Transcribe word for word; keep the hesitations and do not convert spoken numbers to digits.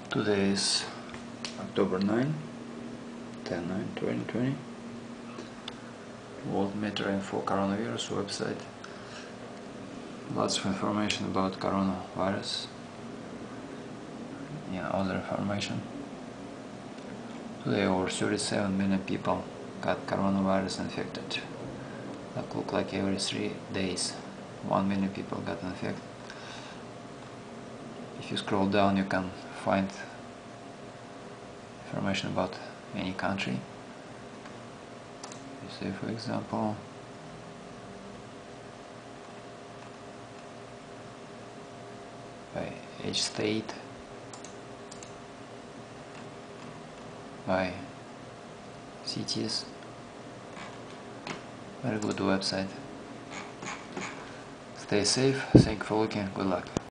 Today is October ninth, ten nine twenty twenty. World Metro Info Coronavirus website. Lots of information about coronavirus. Yeah, other information. Today over thirty-seven million people got coronavirus infected. That look like every three days one million people got infected. If you scroll down, you can find information about any country. You say, for example, by each state, by cities. Very good website. Stay safe. Thank you for looking. Good luck.